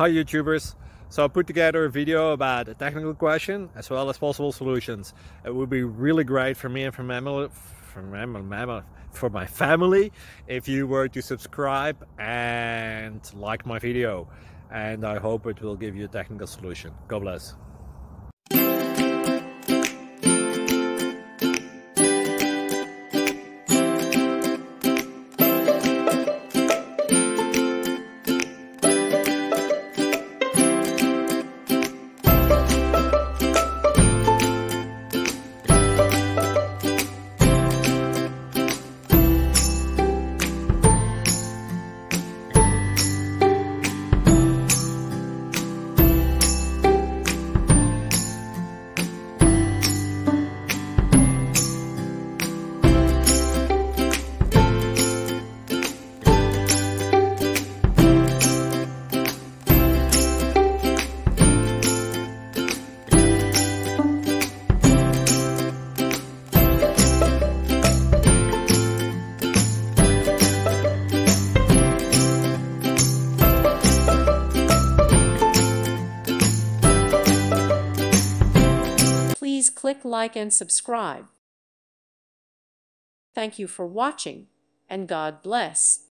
Hi YouTubers! So I put together a video about a technical question as well as possible solutions. It would be really great for me and for my family if you were to subscribe and like my video, and I hope it will give you a technical solution. God bless. Please click like and subscribe. Thank you for watching, and God bless.